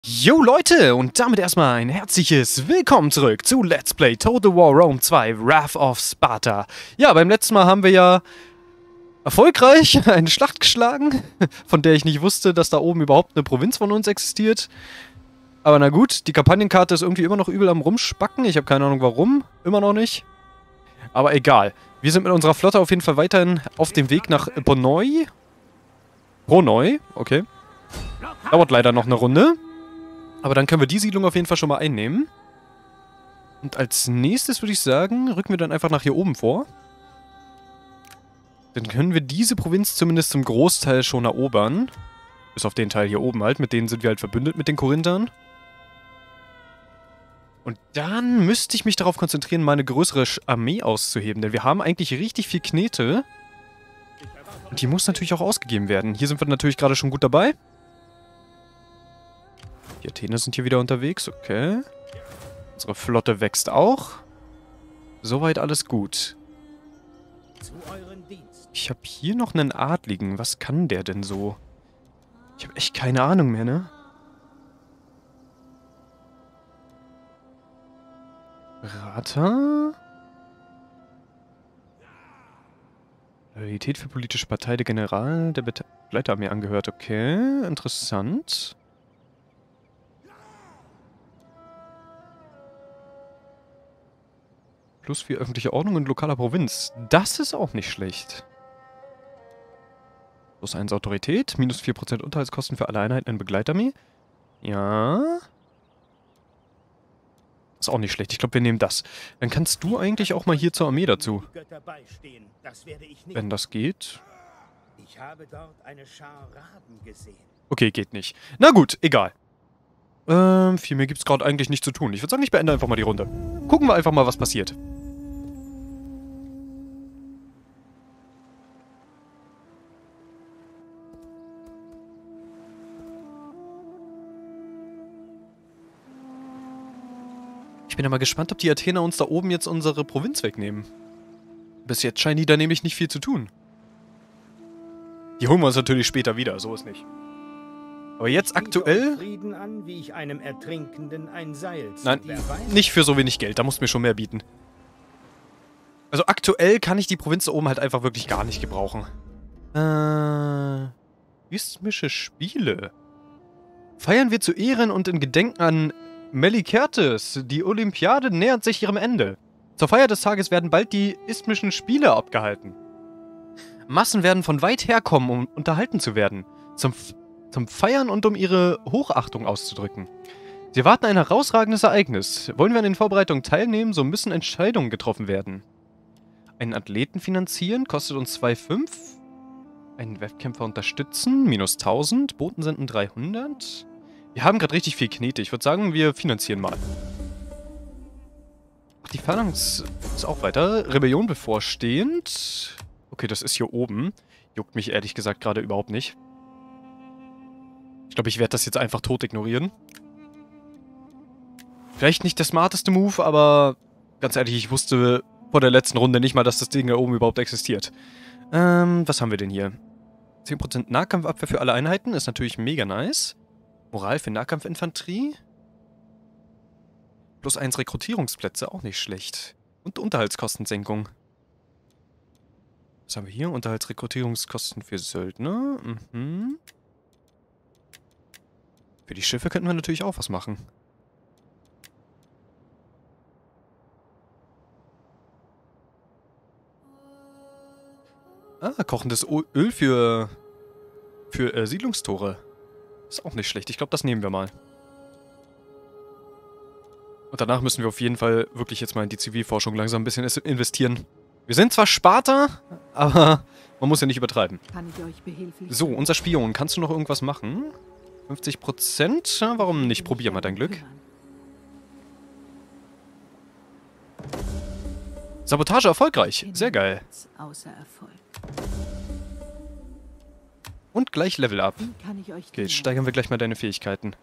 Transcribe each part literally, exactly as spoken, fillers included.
Jo Leute, und damit erstmal ein herzliches Willkommen zurück zu Let's Play Total War Rome zwei Wrath of Sparta. Ja, beim letzten Mal haben wir ja erfolgreich eine Schlacht geschlagen, von der ich nicht wusste, dass da oben überhaupt eine Provinz von uns existiert. Aber na gut, die Kampagnenkarte ist irgendwie immer noch übel am Rumspacken. Ich habe keine Ahnung warum, immer noch nicht. Aber egal. Wir sind mit unserer Flotte auf jeden Fall weiterhin auf dem Weg nach Bonnoi. Bonnoi, okay. Dauert leider noch eine Runde. Aber dann können wir die Siedlung auf jeden Fall schon mal einnehmen. Und als nächstes würde ich sagen, rücken wir dann einfach nach hier oben vor. Dann können wir diese Provinz zumindest zum Großteil schon erobern. Bis auf den Teil hier oben halt. Mit denen sind wir halt verbündet mit den Korinthern. Und dann müsste ich mich darauf konzentrieren, mal eine größere Armee auszuheben. Denn wir haben eigentlich richtig viel Knete. Und die muss natürlich auch ausgegeben werden. Hier sind wir natürlich gerade schon gut dabei. Die Athener sind hier wieder unterwegs, okay. Unsere Flotte wächst auch. Soweit alles gut. Ich habe hier noch einen Adligen. Was kann der denn so? Ich habe echt keine Ahnung mehr, ne? Berater? Loyalität für politische Partei, der General der Begleiterarmee angehört. Okay, interessant. Plus vier öffentliche Ordnung in lokaler Provinz. Das ist auch nicht schlecht. Plus eins Autorität. Minus vier Prozent Unterhaltskosten für alle Einheiten in Begleitarmee. Ja. Ist auch nicht schlecht. Ich glaube, wir nehmen das. Dann kannst du eigentlich auch mal hier zur Armee dazu. Wenn das geht. Okay, geht nicht. Na gut, egal. Ähm, viel mehr gibt es gerade eigentlich nicht zu tun. Ich würde sagen, ich beende einfach mal die Runde. Gucken wir einfach mal, was passiert. Ich bin ja mal gespannt, ob die Athener uns da oben jetzt unsere Provinz wegnehmen. Bis jetzt scheinen die da nämlich nicht viel zu tun. Die holen wir uns natürlich später wieder, so ist nicht. Aber jetzt aktuell... An, wie ich einem Ertrinkenden ein Seil Nein, nicht für so wenig Geld, da musst du mir schon mehr bieten. Also aktuell kann ich die Provinz da oben halt einfach wirklich gar nicht gebrauchen. Äh... Isthmische Spiele. Feiern wir zu Ehren und in Gedenken an Melikertes. Die Olympiade nähert sich ihrem Ende. Zur Feier des Tages werden bald die Isthmischen Spiele abgehalten. Massen werden von weit her kommen, um unterhalten zu werden. Zum, zum Feiern und um ihre Hochachtung auszudrücken. Sie erwarten ein herausragendes Ereignis. Wollen wir an den Vorbereitungen teilnehmen, so müssen Entscheidungen getroffen werden. Einen Athleten finanzieren kostet uns zwei Komma fünf. Einen Wettkämpfer unterstützen, minus tausend. Boten senden dreihundert. Wir haben gerade richtig viel Knete. Ich würde sagen, wir finanzieren mal. Ach, die Phalanx ist auch weiter. Rebellion bevorstehend. Okay, das ist hier oben. Juckt mich ehrlich gesagt gerade überhaupt nicht. Ich glaube, ich werde das jetzt einfach tot ignorieren. Vielleicht nicht der smarteste Move, aber ganz ehrlich, ich wusste vor der letzten Runde nicht mal, dass das Ding da oben überhaupt existiert. Ähm, was haben wir denn hier? zehn Prozent Nahkampfabwehr für alle Einheiten ist natürlich mega nice. Moral für Nahkampfinfanterie. Plus eins Rekrutierungsplätze, auch nicht schlecht. Und Unterhaltskostensenkung. Was haben wir hier? Unterhaltsrekrutierungskosten für Söldner. Mhm. Für die Schiffe könnten wir natürlich auch was machen. Ah, kochendes Öl für, für äh, Siedlungstore. Ist auch nicht schlecht. Ich glaube, das nehmen wir mal. Und danach müssen wir auf jeden Fall wirklich jetzt mal in die Zivilforschung langsam ein bisschen investieren. Wir sind zwar Sparta, aber man muss ja nicht übertreiben. Kann ich euch behilflich So, unser Spion. Kannst du noch irgendwas machen? fünfzig Prozent? Ja, warum nicht? Probier mal dein Glück. Sabotage erfolgreich. Sehr geil. Außer Erfolg. Und gleich Level up. Wie kann ich euch Okay, jetzt steigern wir gleich mal deine Fähigkeiten.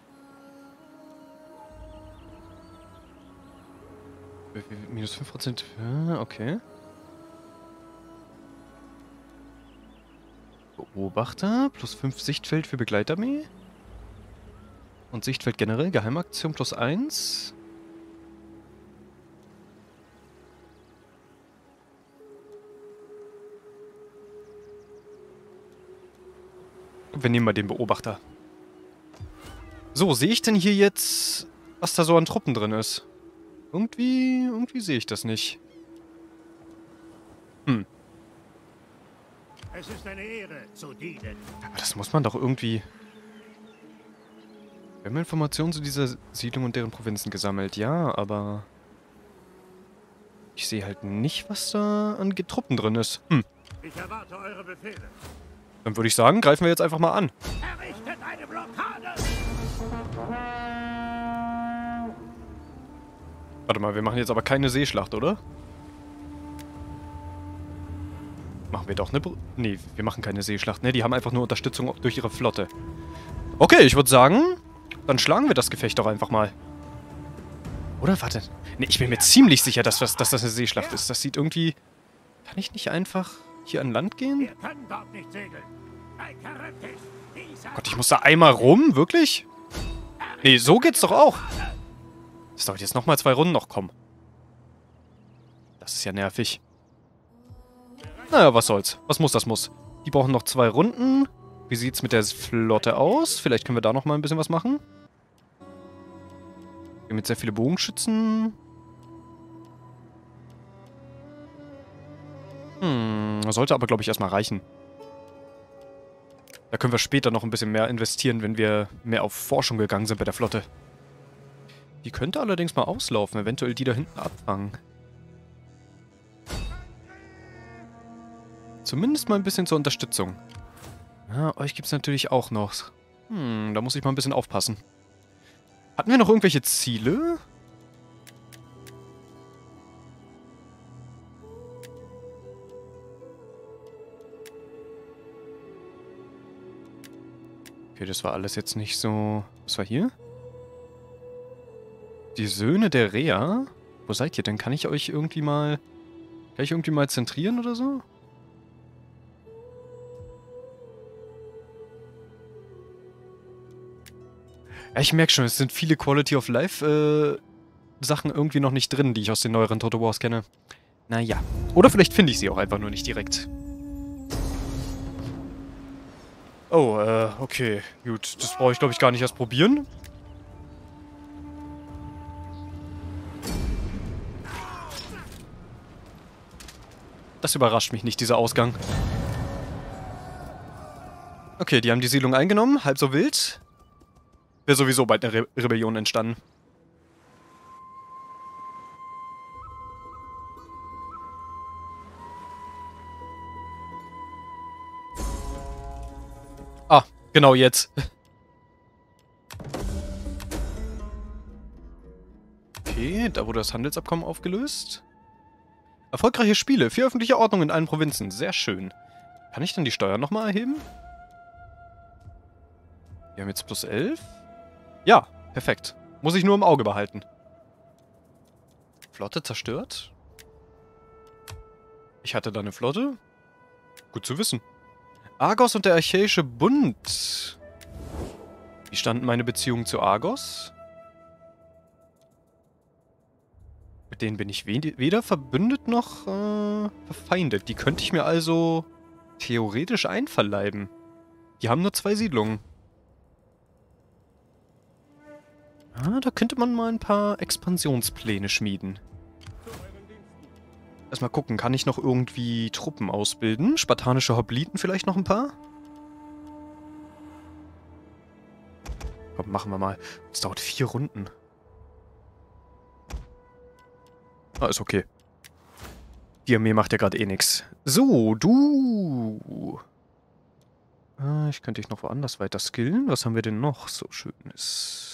Minus fünf Prozent. Ja, okay. Beobachter. Plus fünf Sichtfeld für Begleitarmee. Und Sichtfeld generell, Geheimaktion plus eins. Wir nehmen mal den Beobachter. So, sehe ich denn hier jetzt, was da so an Truppen drin ist? Irgendwie, irgendwie sehe ich das nicht. Hm. Es ist eine Ehre, zu dienen. Aber das muss man doch irgendwie... Wir haben Informationen zu dieser Siedlung und deren Provinzen gesammelt, ja, aber... Ich sehe halt nicht, was da an Truppen drin ist. Hm. Ich erwarte eure Befehle. Dann würde ich sagen, greifen wir jetzt einfach mal an. Errichtet eine Blockade! Warte mal, wir machen jetzt aber keine Seeschlacht, oder? Machen wir doch eine... Br nee, wir machen keine Seeschlacht, ne? Die haben einfach nur Unterstützung durch ihre Flotte. Okay, ich würde sagen, dann schlagen wir das Gefecht doch einfach mal. Oder? Warte. Ne, ich bin mir ziemlich sicher, dass das, dass das eine Seeschlacht ist. Das sieht irgendwie... Kann ich nicht einfach hier an Land gehen? Wir können dort nicht segeln. Ein Charakter. Gott, ich muss da einmal rum? Wirklich? Nee, so geht's doch auch. Das dauert jetzt nochmal zwei Runden noch kommen. Das ist ja nervig. Naja, was soll's. Was muss, das muss. Die brauchen noch zwei Runden. Wie sieht's mit der Flotte aus? Vielleicht können wir da noch mal ein bisschen was machen. Wir haben jetzt sehr viele Bogenschützen. Hm, sollte aber, glaube ich, erstmal reichen. Da können wir später noch ein bisschen mehr investieren, wenn wir mehr auf Forschung gegangen sind bei der Flotte. Die könnte allerdings mal auslaufen, eventuell die da hinten abfangen. Zumindest mal ein bisschen zur Unterstützung. Ja, euch gibt es natürlich auch noch. Hm, da muss ich mal ein bisschen aufpassen. Hatten wir noch irgendwelche Ziele? Okay, das war alles jetzt nicht so... Was war hier? Die Söhne der Rea? Wo seid ihr denn? Kann ich euch irgendwie mal... Kann ich irgendwie mal zentrieren oder so? Ja, ich merke schon, es sind viele Quality of Life äh, Sachen irgendwie noch nicht drin, die ich aus den neueren Total Wars kenne. Naja. Oder vielleicht finde ich sie auch einfach nur nicht direkt. Oh, äh, okay. Gut, das brauche ich, glaube ich, gar nicht erst probieren. Das überrascht mich nicht, dieser Ausgang. Okay, die haben die Siedlung eingenommen, halb so wild. Wäre sowieso bald eine Re Rebellion entstanden. Ah, genau jetzt. Okay, da wurde das Handelsabkommen aufgelöst. Erfolgreiche Spiele, vier öffentliche Ordnung in allen Provinzen. Sehr schön. Kann ich dann die Steuern nochmal erheben? Wir haben jetzt plus elf. Ja, perfekt. Muss ich nur im Auge behalten. Flotte zerstört? Ich hatte da eine Flotte? Gut zu wissen. Argos und der Achäische Bund. Wie standen meine Beziehungen zu Argos? Mit denen bin ich weder verbündet noch äh, verfeindet. Die könnte ich mir also theoretisch einverleiben. Die haben nur zwei Siedlungen. Ah, da könnte man mal ein paar Expansionspläne schmieden. Erstmal gucken, kann ich noch irgendwie Truppen ausbilden? Spartanische Hopliten vielleicht noch ein paar? Komm, machen wir mal. Das dauert vier Runden. Ah, ist okay. Die Armee macht ja gerade eh nichts. So, du... Ah, ich könnte dich noch woanders weiter skillen. Was haben wir denn noch so Schönes?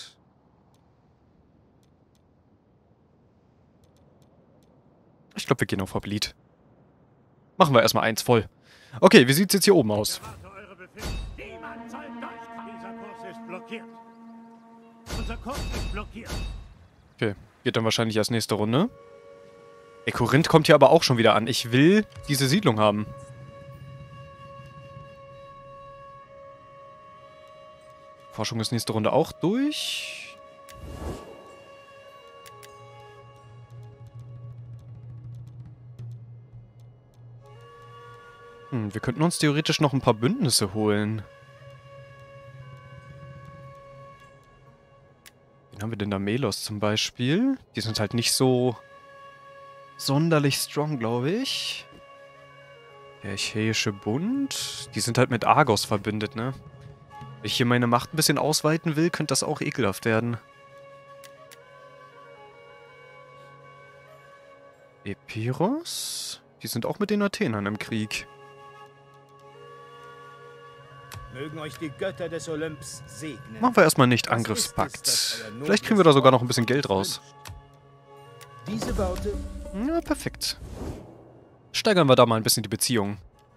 Ich glaube, wir gehen auf Hoplit. Machen wir erstmal eins voll. Okay, wie sieht's jetzt hier oben aus? Niemand soll durchkommen. Dieser Kurs ist blockiert. Unser Kurs ist blockiert. Okay, geht dann wahrscheinlich erst nächste Runde. Ey, Korinth kommt hier aber auch schon wieder an. Ich will diese Siedlung haben. Forschung ist nächste Runde auch durch. Hm, wir könnten uns theoretisch noch ein paar Bündnisse holen. Wen haben wir denn da? Melos zum Beispiel. Die sind halt nicht so sonderlich strong, glaube ich. Der Achäische Bund. Die sind halt mit Argos verbündet, ne? Wenn ich hier meine Macht ein bisschen ausweiten will, könnte das auch ekelhaft werden. Epiros? Die sind auch mit den Athenern im Krieg. Mögen euch die Götter des Olymps segnen. Machen wir erstmal nicht Was Angriffspakt. ist es, das euer Vielleicht kriegen wir da sogar noch ein bisschen nobles Geld raus. wünscht? Diese Worte Ja, perfekt. Steigern wir da mal ein bisschen die Beziehung.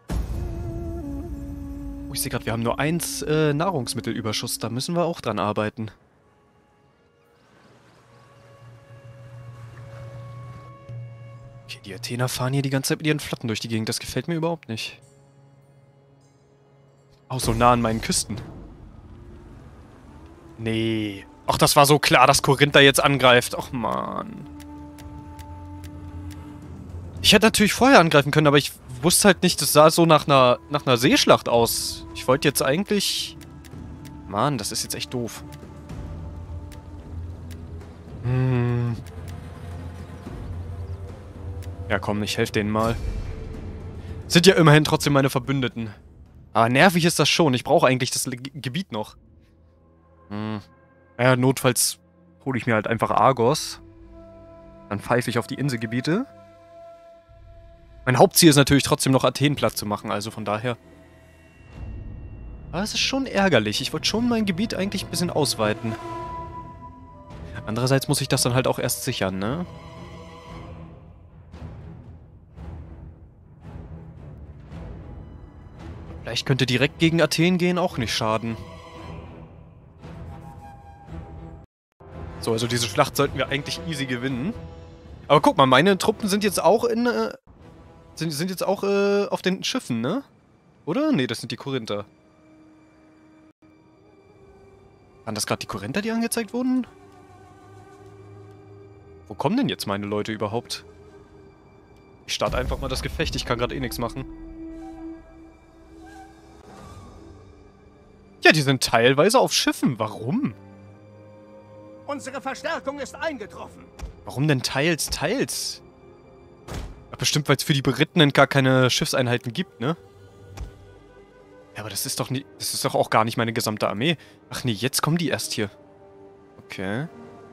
Oh, ich sehe gerade, wir haben nur eins äh, Nahrungsmittelüberschuss. Da müssen wir auch dran arbeiten. Okay, die Athener fahren hier die ganze Zeit mit ihren Flotten durch die Gegend. Das gefällt mir überhaupt nicht. Auch so nah an meinen Küsten. Nee. Ach, das war so klar, dass Korinth da jetzt angreift. Ach, Mann. Ich hätte natürlich vorher angreifen können, aber ich wusste halt nicht, das sah so nach einer, nach einer Seeschlacht aus. Ich wollte jetzt eigentlich... Mann, das ist jetzt echt doof. Hm. Ja komm, ich helfe denen mal. Sind ja immerhin trotzdem meine Verbündeten. Aber nervig ist das schon. Ich brauche eigentlich das Le Gebiet noch. Hm. Ja, notfalls hole ich mir halt einfach Argos. Dann pfeife ich auf die Inselgebiete. Mein Hauptziel ist natürlich trotzdem noch Athen platt zu machen, also von daher. Aber es ist schon ärgerlich. Ich wollte schon mein Gebiet eigentlich ein bisschen ausweiten. Andererseits muss ich das dann halt auch erst sichern, ne? Vielleicht könnte direkt gegen Athen gehen auch nicht schaden. So, also diese Schlacht sollten wir eigentlich easy gewinnen. Aber guck mal, meine Truppen sind jetzt auch in... Äh, sind, sind jetzt auch äh, auf den Schiffen, ne? Oder? Nee, das sind die Korinther. Waren das gerade die Korinther, die angezeigt wurden? Wo kommen denn jetzt meine Leute überhaupt? Ich starte einfach mal das Gefecht, ich kann gerade eh nichts machen. Ja, die sind teilweise auf Schiffen. Warum? Unsere Verstärkung ist eingetroffen. Warum denn teils, teils? Ja, bestimmt, weil es für die Berittenen gar keine Schiffseinheiten gibt, ne? Ja, aber das ist doch nie, das ist doch auch gar nicht meine gesamte Armee. Ach nee, jetzt kommen die erst hier. Okay.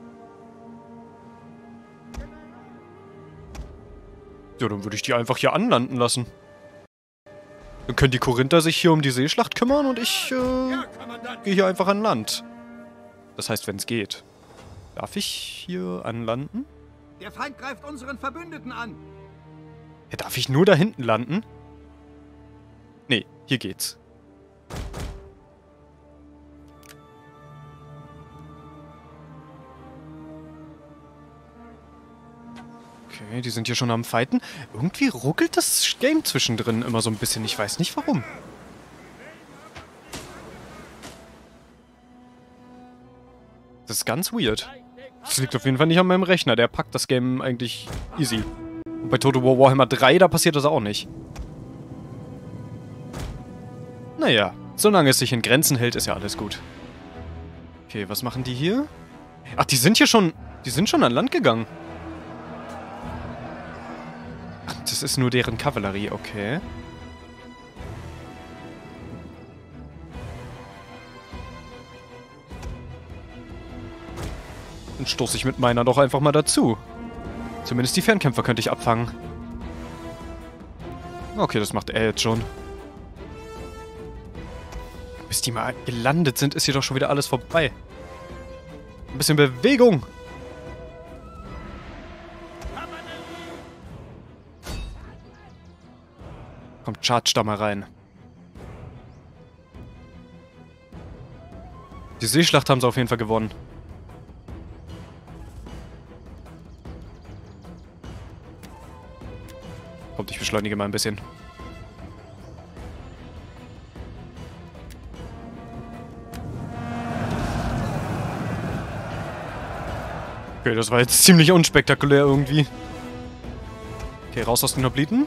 Ja, dann würde ich die einfach hier anlanden lassen. Dann können die Korinther sich hier um die Seeschlacht kümmern und ich äh, gehe hier einfach an Land. Das heißt, wenn es geht. Darf ich hier anlanden? Der Feind greift unseren Verbündeten an. Ja, darf ich nur da hinten landen? Nee, hier geht's. Okay, die sind hier schon am Fighten. Irgendwie ruckelt das Game zwischendrin immer so ein bisschen. Ich weiß nicht warum. Das ist ganz weird. Das liegt auf jeden Fall nicht an meinem Rechner. Der packt das Game eigentlich easy. Und bei Total War Warhammer drei, da passiert das auch nicht. Naja, solange es sich in Grenzen hält, ist ja alles gut. Okay, was machen die hier? Ach, die sind hier schon... Die sind schon an Land gegangen. Ach, das ist nur deren Kavallerie, okay. Dann stoße ich mit meiner doch einfach mal dazu. Zumindest die Fernkämpfer könnte ich abfangen. Okay, das macht er jetzt schon. Bis die mal gelandet sind, ist hier doch schon wieder alles vorbei. Ein bisschen Bewegung. Kommt, charge da mal rein. Die Seeschlacht haben sie auf jeden Fall gewonnen. Kommt, ich beschleunige mal ein bisschen. Okay, das war jetzt ziemlich unspektakulär irgendwie. Okay, raus aus den Hopliten.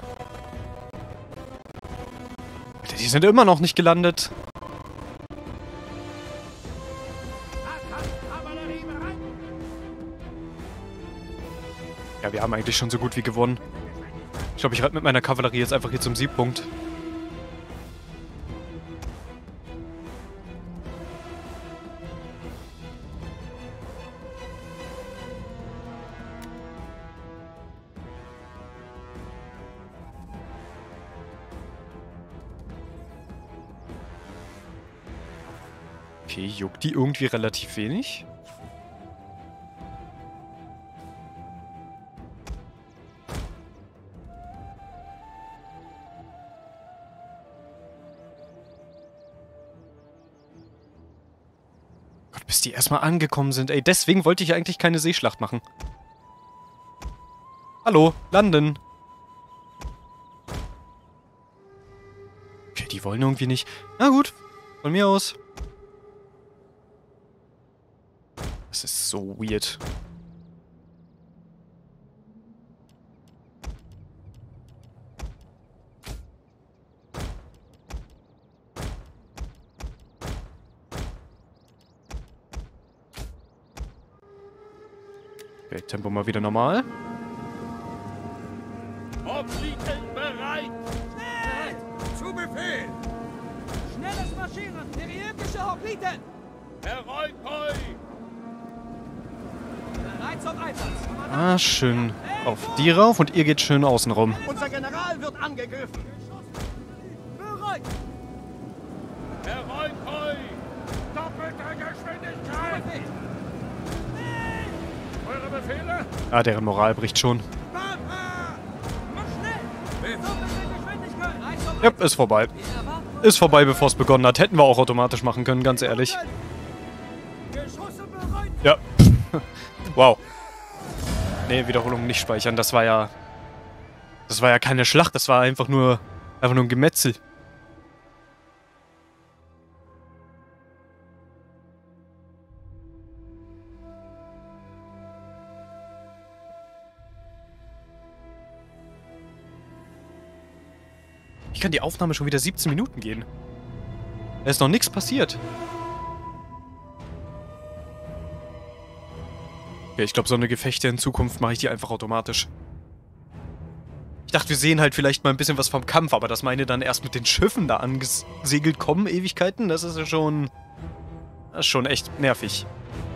Die sind immer noch nicht gelandet. Ja, wir haben eigentlich schon so gut wie gewonnen. Ich glaube, ich reite mit meiner Kavallerie jetzt einfach hier zum Siegpunkt. Okay, juckt die irgendwie relativ wenig? Gott, bis die erstmal angekommen sind. Ey, deswegen wollte ich eigentlich keine Seeschlacht machen. Hallo, landen. Okay, die wollen irgendwie nicht. Na gut, von mir aus. Das ist so weird. Okay, Tempo mal wieder normal. Hopliten bereit! Schnell! Zu Befehl! Schnelles Marschieren! Periötische Hopliten! Heroi, Koi! Bereit zum Einsatz! Ah, schön auf die rauf und ihr geht schön außen rum. Unser General wird angegriffen! Bereit! Heroi, Koi! Doppelte Geschwindigkeit! Befehl! Eure Befehle? Ah, deren Moral bricht schon. Papa! Mach schnell! Doppelte Geschwindigkeit! Bereit zum Ja, ist vorbei. Ist vorbei, bevor es begonnen hat. Hätten wir auch automatisch machen können, ganz ehrlich. Geschosse bereit! Ja. Wow. Nee, Wiederholung nicht speichern. Das war ja... Das war ja keine Schlacht. Das war einfach nur... Einfach nur ein Gemetzel. Wie kann die Aufnahme schon wieder siebzehn Minuten gehen? Da ist noch nichts passiert. Ja, ich glaube, so eine Gefechte in Zukunft mache ich die einfach automatisch. Ich dachte, wir sehen halt vielleicht mal ein bisschen was vom Kampf, aber dass meine dann erst mit den Schiffen da angesegelt kommen, Ewigkeiten, das ist ja schon... Das ist schon echt nervig.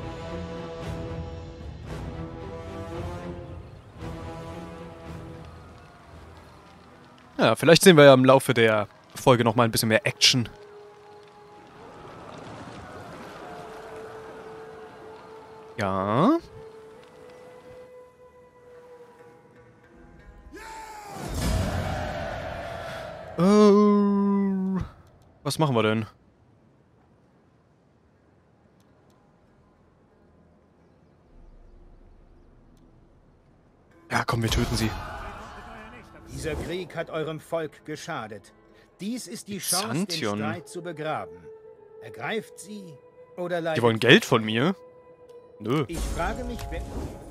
Ja, vielleicht sehen wir ja im Laufe der Folge nochmal ein bisschen mehr Action. Ja. Äh, was machen wir denn? Ja, komm, wir töten sie. Dieser Krieg hat eurem Volk geschadet. Dies ist die Chance, Xanthion. den Streit zu begraben. Ergreift sie oder leidet... Die wollen Geld von mir? Nö. Ich frage mich, wer...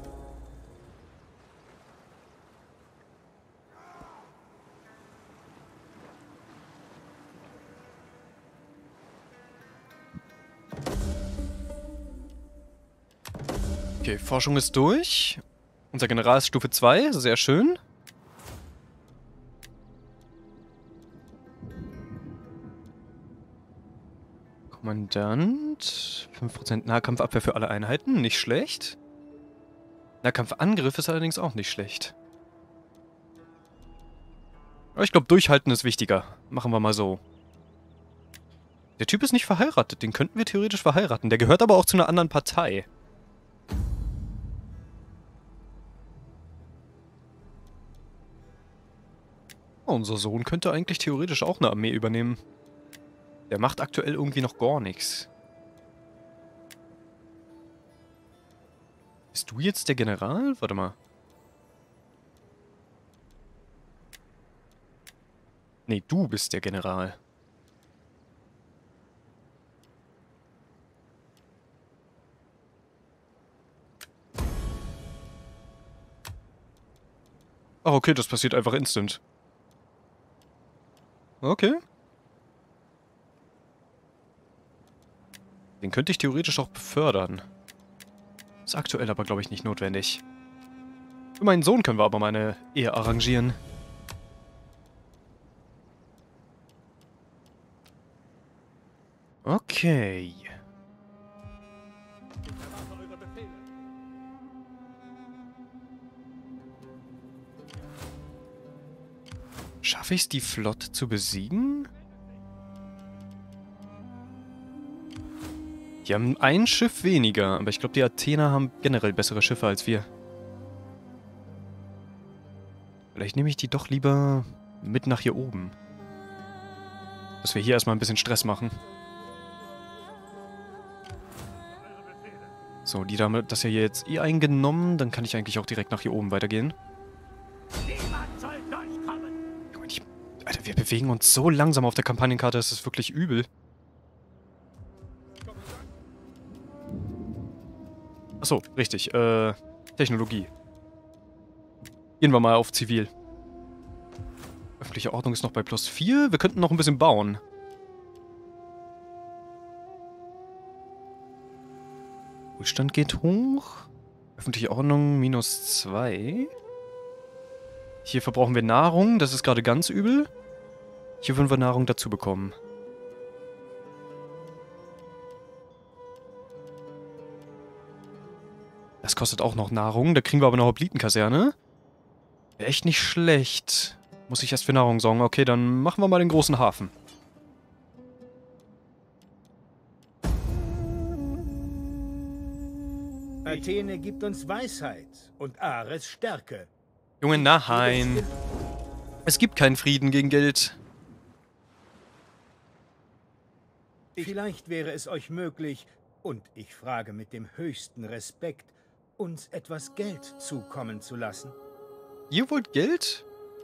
Okay, Forschung ist durch. Unser General ist Stufe zwei, sehr schön. Kommandant. fünf Prozent Nahkampfabwehr für alle Einheiten, nicht schlecht. Nahkampfangriff ist allerdings auch nicht schlecht. Aber ich glaube, durchhalten ist wichtiger. Machen wir mal so. Der Typ ist nicht verheiratet, den könnten wir theoretisch verheiraten. Der gehört aber auch zu einer anderen Partei. Unser Sohn könnte eigentlich theoretisch auch eine Armee übernehmen. Der macht aktuell irgendwie noch gar nichts. Bist du jetzt der General? Warte mal. Nee, du bist der General. Ach, okay, das passiert einfach instant. Okay. Den könnte ich theoretisch auch befördern. Ist aktuell aber, glaube ich, nicht notwendig. Für meinen Sohn können wir aber mal eine Ehe arrangieren. Okay. Schaffe ich es, die Flotte zu besiegen? Die haben ein Schiff weniger, aber ich glaube, die Athener haben generell bessere Schiffe als wir. Vielleicht nehme ich die doch lieber mit nach hier oben. Dass wir hier erstmal ein bisschen Stress machen. So, die Dame, das ja hier jetzt eh eingenommen, dann kann ich eigentlich auch direkt nach hier oben weitergehen. Niemand soll durchkommen. Junge, die, Alter, wir bewegen uns so langsam auf der Kampagnenkarte, das ist wirklich übel. Achso, richtig. Äh, Technologie. Gehen wir mal auf Zivil. Öffentliche Ordnung ist noch bei plus vier. Wir könnten noch ein bisschen bauen. Wohlstand geht hoch. Öffentliche Ordnung minus zwei. Hier verbrauchen wir Nahrung. Das ist gerade ganz übel. Hier würden wir Nahrung dazu bekommen. Das kostet auch noch Nahrung. Da kriegen wir aber eine Hoplitenkaserne. Echt nicht schlecht. Muss ich erst für Nahrung sorgen. Okay, dann machen wir mal den großen Hafen. Athene gibt uns Weisheit und Ares Stärke. Junge, nein. Es gibt keinen Frieden gegen Geld. Vielleicht wäre es euch möglich, und ich frage mit dem höchsten Respekt, uns etwas Geld zukommen zu lassen. Ihr wollt Geld?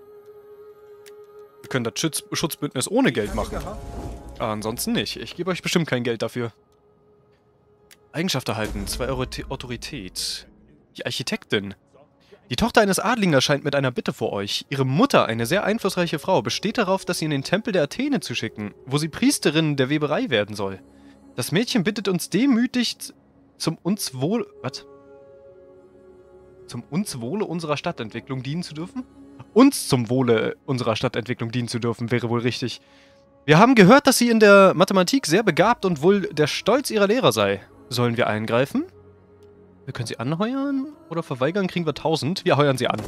Wir können das Schutz Schutzbündnis ohne Geld machen. Aber ansonsten nicht. Ich gebe euch bestimmt kein Geld dafür. Eigenschaft erhalten. zwei Euro Autorität. Die Architektin. Die Tochter eines Adligen erscheint mit einer Bitte vor euch. Ihre Mutter, eine sehr einflussreiche Frau, besteht darauf, dass sie in den Tempel der Athene zu schicken, wo sie Priesterin der Weberei werden soll. Das Mädchen bittet uns demütig zum uns wohl... Was? Zum uns Wohle unserer Stadtentwicklung dienen zu dürfen? Uns zum Wohle unserer Stadtentwicklung dienen zu dürfen, wäre wohl richtig. Wir haben gehört, dass sie in der Mathematik sehr begabt und wohl der Stolz ihrer Lehrer sei. Sollen wir eingreifen? Wir können sie anheuern oder verweigern, kriegen wir tausend. Wir heuern sie an.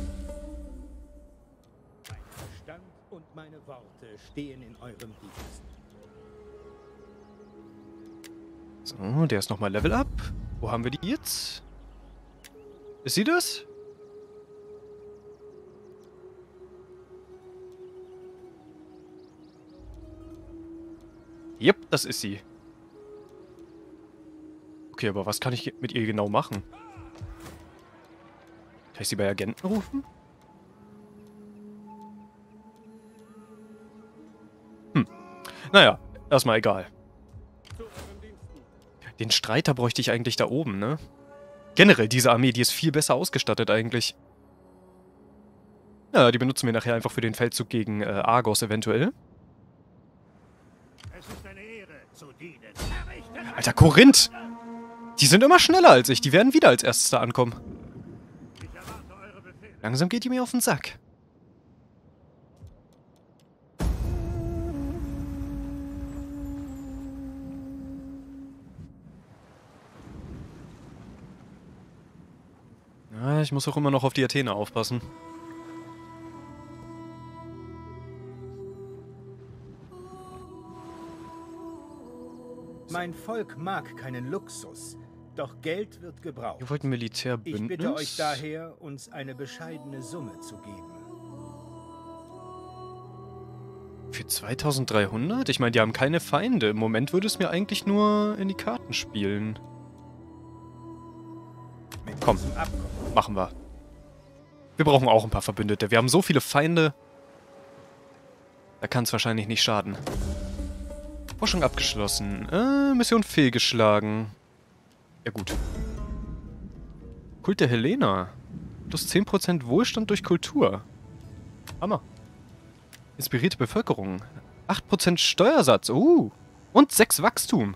Mein Verstand und meine Worte stehen in eurem Dienst. So, der ist nochmal Level Up. Wo haben wir die jetzt? Ist sie das? Yep, das ist sie. Okay, aber was kann ich mit ihr genau machen? Kann ich sie bei Agenten rufen? Hm. Naja, erstmal egal. Den Streiter bräuchte ich eigentlich da oben, ne? Generell, diese Armee, die ist viel besser ausgestattet eigentlich. Ja, die benutzen wir nachher einfach für den Feldzug gegen äh, Argos eventuell. Es ist eine Ehre zu dienen. Alter, Korinth! Die sind immer schneller als ich. Die werden wieder als erstes da ankommen. Ich erwarte eure Befehle. Langsam geht die mir auf den Sack. Ja, ich muss auch immer noch auf die Athener aufpassen. Mein Volk mag keinen Luxus, doch Geld wird gebraucht. Ihr wollt ein Militärbündnis? Ich bitte euch daher, uns eine bescheidene Summe zu geben. Für zweitausenddreihundert? Ich meine, die haben keine Feinde. Im Moment würde es mir eigentlich nur in die Karten spielen. Mit Komm, diesem Abkommen machen wir. Wir brauchen auch ein paar Verbündete. Wir haben so viele Feinde. Da kann es wahrscheinlich nicht schaden. Forschung abgeschlossen. Äh, Mission fehlgeschlagen. Ja gut. Kult der Helena. Plus zehn Prozent Wohlstand durch Kultur. Hammer. Inspirierte Bevölkerung. acht Prozent Steuersatz. Uh. Und sechs Wachstum.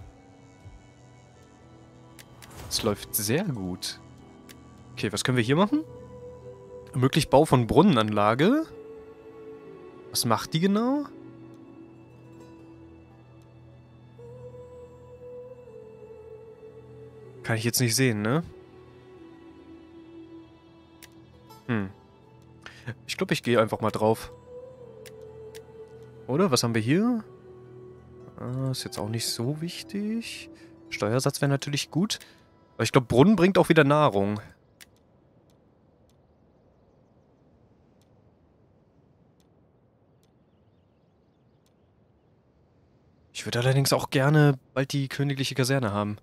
Das läuft sehr gut. Okay, was können wir hier machen? Möglich Bau von Brunnenanlage. Was macht die genau? Kann ich jetzt nicht sehen, ne? Hm. Ich glaube, ich gehe einfach mal drauf. Oder? Was haben wir hier? Ah, ist jetzt auch nicht so wichtig. Steuersatz wäre natürlich gut. Aber ich glaube, Brunnen bringt auch wieder Nahrung. Ich würde allerdings auch gerne bald die königliche Kaserne haben.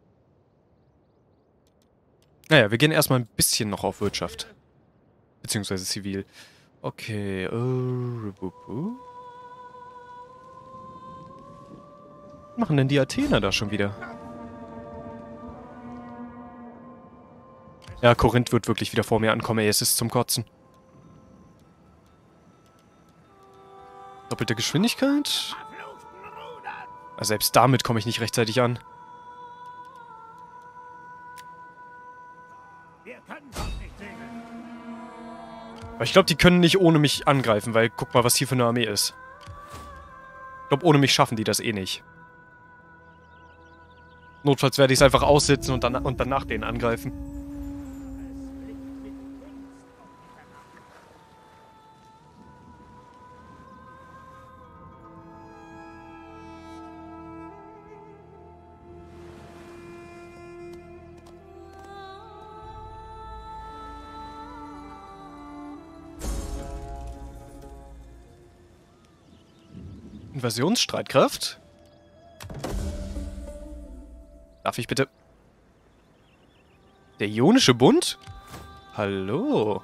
Naja, wir gehen erstmal ein bisschen noch auf Wirtschaft. Beziehungsweise zivil. Okay, äh... Was machen denn die Athener da schon wieder? Ja, Korinth wird wirklich wieder vor mir ankommen, ey, es ist zum Kotzen. Doppelte Geschwindigkeit? Also selbst damit komme ich nicht rechtzeitig an. Aber ich glaube, die können nicht ohne mich angreifen, weil guck mal, was hier für eine Armee ist. Ich glaube, ohne mich schaffen die das eh nicht. Notfalls werde ich es einfach aussitzen und dann, und dann nach denen angreifen. Invasionsstreitkraft? Darf ich bitte... Der Ionische Bund? Hallo?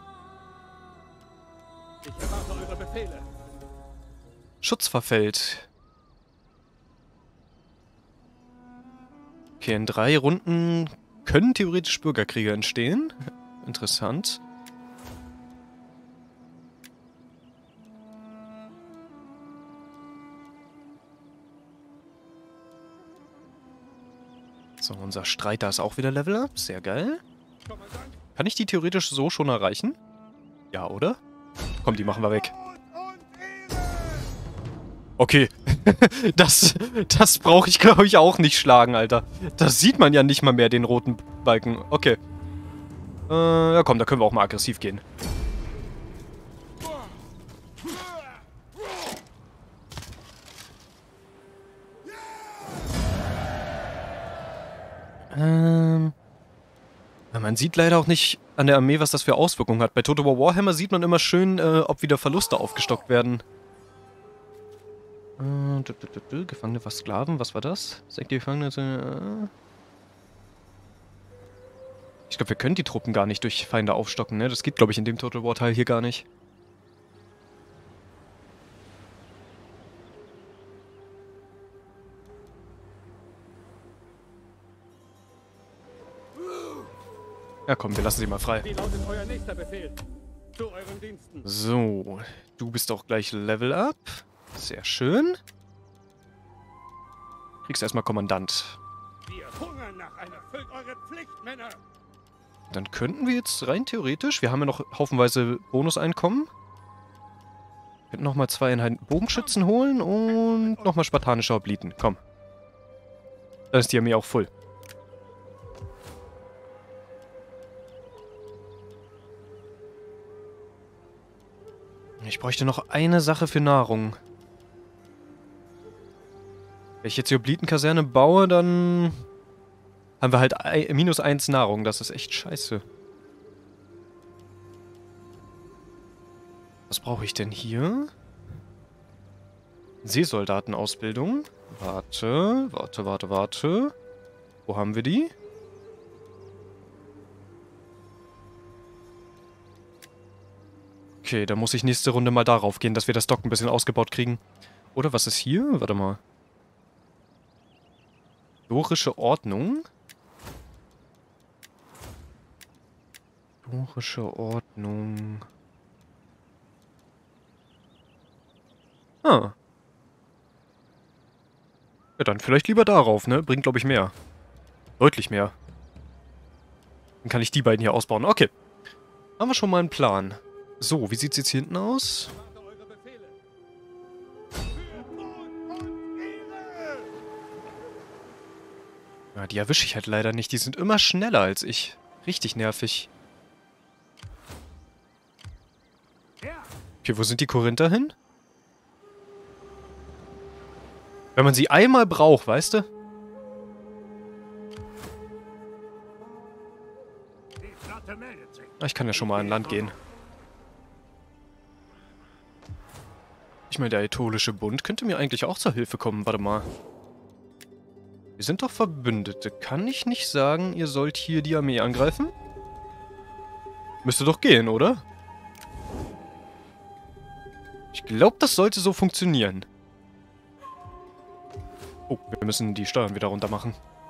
Ich erwarte eure Befehle. Schutz verfällt. Okay, in drei Runden können theoretisch Bürgerkriege entstehen. Interessant. So, unser Streiter ist auch wieder Level Up. Sehr geil. Kann ich die theoretisch so schon erreichen? Ja, oder? Komm, die machen wir weg. Okay. das das brauche ich, glaube ich, auch nicht schlagen, Alter. Das sieht man ja nicht mal mehr, den roten Balken. Okay. Äh, ja komm, da können wir auch mal aggressiv gehen. Ähm... Man sieht leider auch nicht an der Armee, was das für Auswirkungen hat. Bei Total War Warhammer sieht man immer schön, äh, ob wieder Verluste aufgestockt werden. Äh, dü -dü -dü -dü, Gefangene was Sklaven, was war das? Senkt die Gefangene... Äh ich glaube, wir können die Truppen gar nicht durch Feinde aufstocken, ne? Das geht, glaube ich, in dem Total War Teil hier gar nicht. Ja komm, wir lassen sie mal frei. Wie lautet euer nächster Befehl? Zu euren Diensten. So, du bist auch gleich Level Up. Sehr schön. Kriegst erstmal Kommandant. Wir hungern nach einer. Füllt eure Pflicht, Männer. Dann könnten wir jetzt rein theoretisch, wir haben ja noch haufenweise Bonuseinkommen. Wir könnten nochmal zwei Einheiten Bogenschützen holen und nochmal spartanische Hopliten. Komm. Dann ist die Armee auch voll. Ich bräuchte noch eine Sache für Nahrung. Wenn ich jetzt die Hoplitenkaserne baue, dann haben wir halt minus eins Nahrung. Das ist echt scheiße. Was brauche ich denn hier? Seesoldatenausbildung. Warte, warte, warte, warte. Wo haben wir die? Okay, dann muss ich nächste Runde mal darauf gehen, dass wir das Dock ein bisschen ausgebaut kriegen. Oder was ist hier? Warte mal. Dorische Ordnung. Historische Ordnung. Ah. Ja, dann vielleicht lieber darauf, ne? Bringt, glaube ich, mehr. Deutlich mehr. Dann kann ich die beiden hier ausbauen. Okay. Haben wir schon mal einen Plan. So, wie sieht's jetzt hier hinten aus? Ja, die erwische ich halt leider nicht. Die sind immer schneller als ich. Richtig nervig. Okay, wo sind die Korinther hin? Wenn man sie einmal braucht, weißt du? Ich kann ja schon mal an Land gehen. Ich meine, der Aetolische Bund könnte mir eigentlich auch zur Hilfe kommen. Warte mal. Wir sind doch Verbündete. Kann ich nicht sagen, ihr sollt hier die Armee angreifen? Müsste doch gehen, oder? Ich glaube, das sollte so funktionieren. Oh, wir müssen die Steuern wieder runter machen.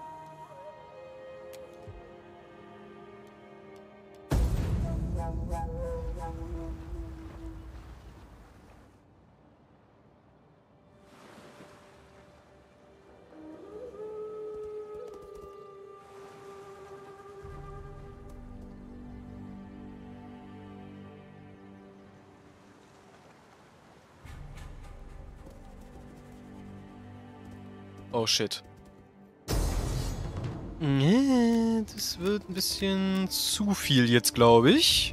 Oh shit. Nee, das wird ein bisschen zu viel jetzt, glaube ich.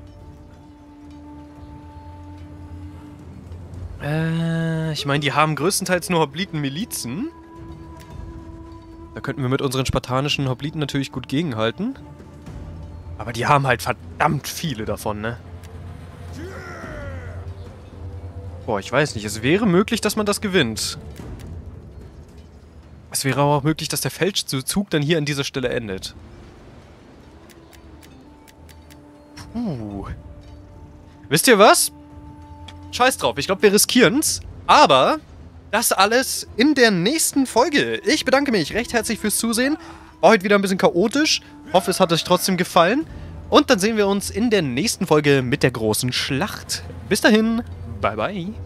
Äh, ich meine, die haben größtenteils nur Hopliten-Milizen. Da könnten wir mit unseren spartanischen Hopliten natürlich gut gegenhalten. Aber die haben halt verdammt viele davon, ne? Boah, ich weiß nicht. Es wäre möglich, dass man das gewinnt. Es wäre aber auch möglich, dass der Feldzug dann hier an dieser Stelle endet. Puh. Wisst ihr was? Scheiß drauf, ich glaube, wir riskieren's. Aber das alles in der nächsten Folge. Ich bedanke mich recht herzlich fürs Zusehen. War heute wieder ein bisschen chaotisch. Hoffe, es hat euch trotzdem gefallen. Und dann sehen wir uns in der nächsten Folge mit der großen Schlacht. Bis dahin, bye bye.